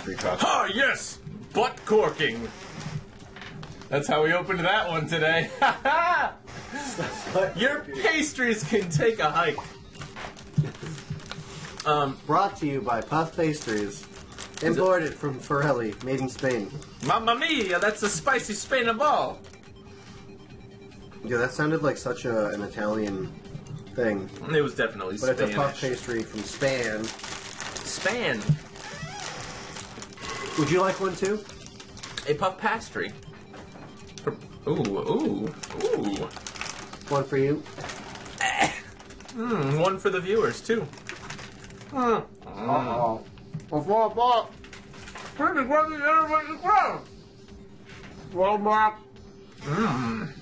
pastry cup. Ah, yes! Butt corking. That's how we opened that one today. Your pastries can take a hike. Brought to you by Puff Pastries. Imported from Farelli, made in Spain. Mamma mia, that's the spicy Spain of all. Yeah, that sounded like such an Italian thing. It was definitely But Spanish. it's a puff pastry from Spain. Span. Would you like one too? A puff pastry. Ooh. One for you. One for the viewers, too. Uh-oh. Mmm.